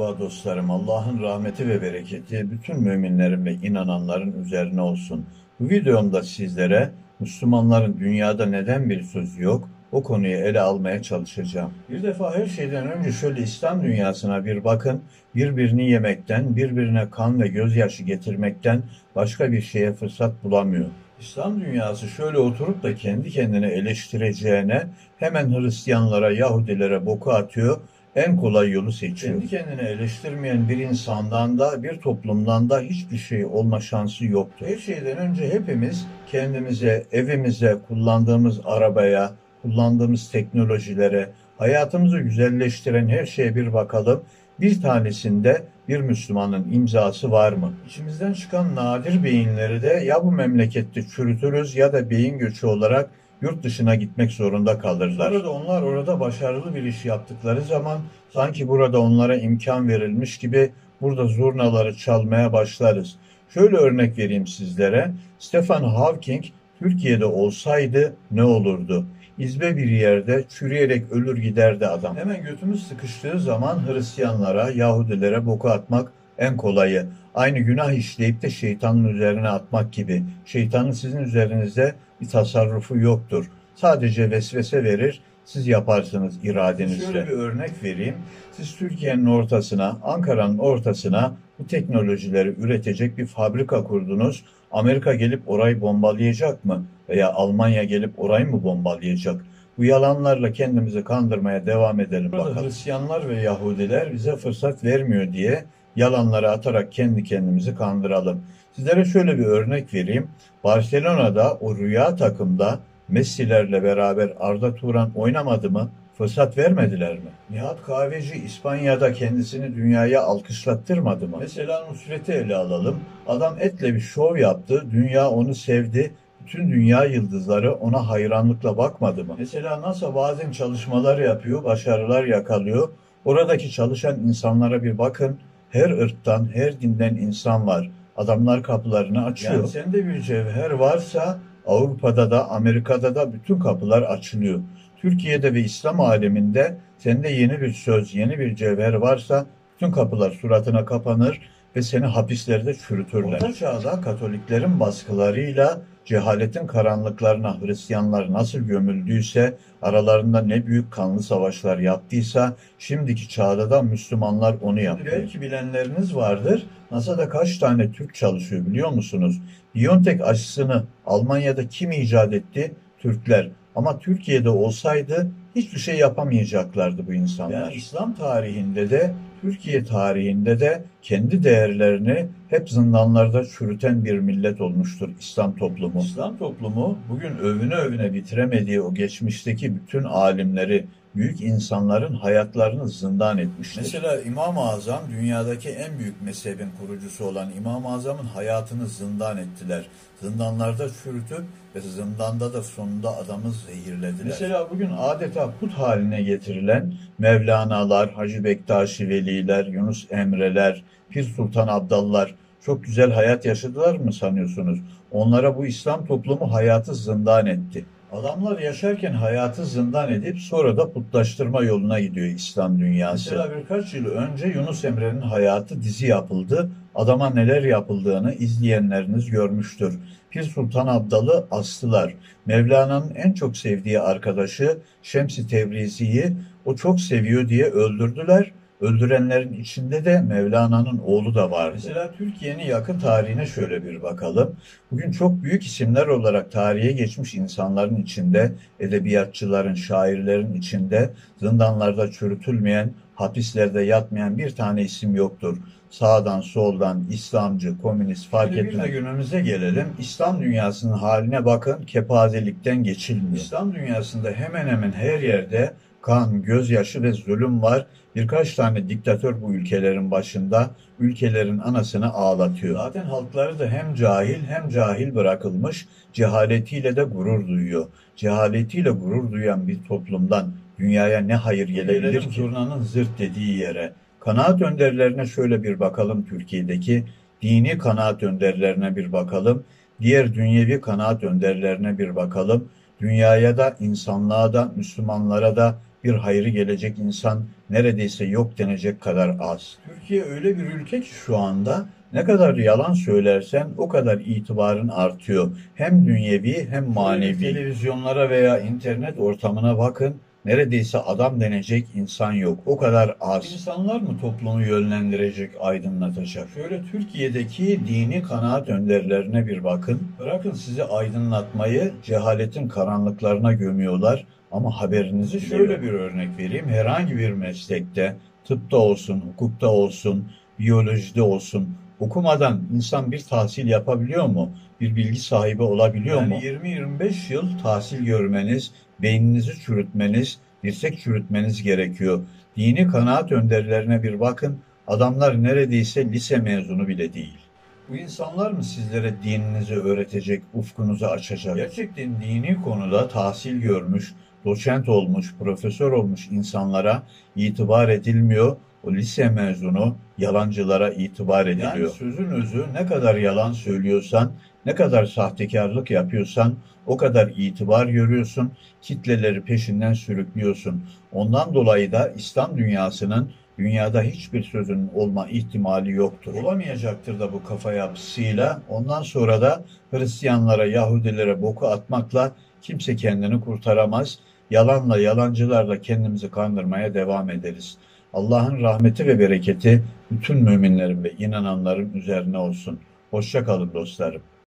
Merhaba dostlarım. Allah'ın rahmeti ve bereketi bütün müminlerin ve inananların üzerine olsun. Bu videomda sizlere Müslümanların dünyada neden bir sözü yok, o konuyu ele almaya çalışacağım. Bir defa her şeyden önce şöyle İslam dünyasına bir bakın. Birbirini yemekten, birbirine kan ve gözyaşı getirmekten başka bir şeye fırsat bulamıyor. İslam dünyası şöyle oturup da kendi kendine eleştireceğine hemen Hristiyanlara, Yahudilere boku atıyor, en kolay yolu seçiyor. Kendi kendine eleştirmeyen bir insandan da bir toplumdan da hiçbir şey olma şansı yoktur. Her şeyden önce hepimiz kendimize, evimize, kullandığımız arabaya, kullandığımız teknolojilere, hayatımızı güzelleştiren her şeye bir bakalım. Bir tanesinde bir Müslümanın imzası var mı? İçimizden çıkan nadir beyinleri de ya bu memlekette çürütürüz ya da beyin göçü olarak yurt dışına gitmek zorunda kalırlar. Sonra da onlar orada başarılı bir iş yaptıkları zaman sanki burada onlara imkan verilmiş gibi burada zurnaları çalmaya başlarız. Şöyle örnek vereyim sizlere. Stephen Hawking Türkiye'de olsaydı ne olurdu? İzbe bir yerde çürüyerek ölür giderdi adam. Hemen götümüz sıkıştığı zaman Hristiyanlara, Yahudilere boku atmak en kolayı. Aynı günah işleyip de şeytanın üzerine atmak gibi. Şeytanın sizin üzerinizde bir tasarrufu yoktur. Sadece vesvese verir, siz yaparsınız iradenizle. Şöyle bir örnek vereyim. Siz Türkiye'nin ortasına, Ankara'nın ortasına bu teknolojileri üretecek bir fabrika kurdunuz. Amerika gelip orayı bombalayacak mı? Veya Almanya gelip orayı mı bombalayacak? Bu yalanlarla kendimizi kandırmaya devam edelim bakalım. Hristiyanlar ve Yahudiler bize fırsat vermiyor diye yalanları atarak kendi kendimizi kandıralım. Sizlere şöyle bir örnek vereyim. Barcelona'da o rüya takımda Messi'lerle beraber Arda Turan oynamadı mı? Fırsat vermediler mi? Nihat Kahveci İspanya'da kendisini dünyaya alkışlattırmadı mı? Mesela Nusret'i ele alalım. Adam etle bir şov yaptı. Dünya onu sevdi. Bütün dünya yıldızları ona hayranlıkla bakmadı mı? Mesela NASA bazen çalışmalar yapıyor, başarılar yakalıyor. Oradaki çalışan insanlara bir bakın. Her ırktan, her dinden insan var. Adamlar kapılarını açıyor. Yani sende bir cevher varsa Avrupa'da da Amerika'da da bütün kapılar açılıyor. Türkiye'de ve İslam aleminde sende yeni bir söz, yeni bir cevher varsa bütün kapılar suratına kapanır ve seni hapislerde çürütürler. Orta Çağ'da Katoliklerin baskılarıyla cehaletin karanlıklarına Hristiyanlar nasıl gömüldüyse, aralarında ne büyük kanlı savaşlar yaptıysa, şimdiki çağda da Müslümanlar onu yapıyor. Belki bilenleriniz vardır, NASA'da kaç tane Türk çalışıyor biliyor musunuz? BioNTech aşısını Almanya'da kim icat etti? Türkler. Ama Türkiye'de olsaydı hiçbir şey yapamayacaklardı bu insanlar. Yani İslam tarihinde de Türkiye tarihinde de kendi değerlerini hep zindanlarda çürüten bir millet olmuştur İslam toplumu. İslam toplumu bugün övüne övüne bitiremediği o geçmişteki bütün alimleri, büyük insanların hayatlarını zindan etmiştir. Mesela İmam-ı Azam dünyadaki en büyük mezhebin kurucusu olan İmam-ı Azam'ın hayatını zindan ettiler. Zindanlarda çürütüp ve zindanda da sonunda adamı zehirlediler. Mesela bugün adeta put haline getirilen Mevlana'lar, Hacı Bektaşi Veliler, Yunus Emre'ler, Pir Sultan Abdallar çok güzel hayat yaşadılar mı sanıyorsunuz? Onlara bu İslam toplumu hayatı zindan etti. Adamlar yaşarken hayatı zindan edip sonra da putlaştırma yoluna gidiyor İslam dünyası. Mesela birkaç yıl önce Yunus Emre'nin hayatı dizi yapıldı. Adama neler yapıldığını izleyenleriniz görmüştür. Pir Sultan Abdal'ı astılar. Mevlana'nın en çok sevdiği arkadaşı Şems-i Tebrizi'yi o çok seviyor diye öldürdüler. Öldürenlerin içinde de Mevlana'nın oğlu da vardı. Mesela Türkiye'nin yakın tarihine şöyle bir bakalım. Bugün çok büyük isimler olarak tarihe geçmiş insanların içinde, edebiyatçıların, şairlerin içinde, zindanlarda çürütülmeyen, hapislerde yatmayan bir tane isim yoktur. Sağdan, soldan, İslamcı, komünist fark etmez. Bir de günümüze gelelim. İslam dünyasının haline bakın, kepazelikten geçilmiyor. İslam dünyasında hemen hemen her yerde kan, gözyaşı ve zulüm var. Birkaç tane diktatör bu ülkelerin başında, ülkelerin anasını ağlatıyor. Zaten halkları da hem cahil bırakılmış, cehaletiyle de gurur duyuyor. Cehaletiyle gurur duyan bir toplumdan dünyaya ne hayır gelebilir ki? Zurnanın zırt dediği yere. Kanaat önderlerine şöyle bir bakalım Türkiye'deki. Dini kanaat önderlerine bir bakalım. Diğer dünyevi kanaat önderlerine bir bakalım. Dünyaya da, insanlığa da, Müslümanlara da bir hayrı gelecek insan neredeyse yok denecek kadar az. Türkiye öyle bir ülke ki şu anda ne kadar yalan söylersen o kadar itibarın artıyor. Hem dünyevi hem manevi. Televizyonlara veya internet ortamına bakın. Neredeyse adam denecek insan yok. O kadar az. İnsanlar mı toplumu yönlendirecek, aydınlatacak? Şöyle Türkiye'deki dini kanaat önderlerine bir bakın. Bırakın sizi aydınlatmayı, cehaletin karanlıklarına gömüyorlar. Ama haberinizi şöyle bir örnek vereyim. Herhangi bir meslekte, tıpta olsun, hukukta olsun, biyolojide olsun, okumadan insan bir tahsil yapabiliyor mu? Bir bilgi sahibi olabiliyor mu? 20-25 yıl tahsil görmeniz, beyninizi çürütmeniz, dirsek çürütmeniz gerekiyor. Dini kanaat önderlerine bir bakın, adamlar neredeyse lise mezunu bile değil. Bu insanlar mı sizlere dininizi öğretecek, ufkunuzu açacak? Gerçekten dini konuda tahsil görmüş, doçent olmuş, profesör olmuş insanlara itibar edilmiyor. O lise mezunu yalancılara itibar ediliyor. Yani sözün özü, ne kadar yalan söylüyorsan, ne kadar sahtekarlık yapıyorsan o kadar itibar görüyorsun, kitleleri peşinden sürüklüyorsun. Ondan dolayı da İslam dünyasının dünyada hiçbir sözünün olma ihtimali yoktur. Olamayacaktır da bu kafa yapısıyla. Ondan sonra da Hristiyanlara, Yahudilere boku atmakla kimse kendini kurtaramaz. Yalanla, yalancılarla kendimizi kandırmaya devam ederiz. Allah'ın rahmeti ve bereketi bütün müminlerin ve inananların üzerine olsun. Hoşça kalın dostlarım.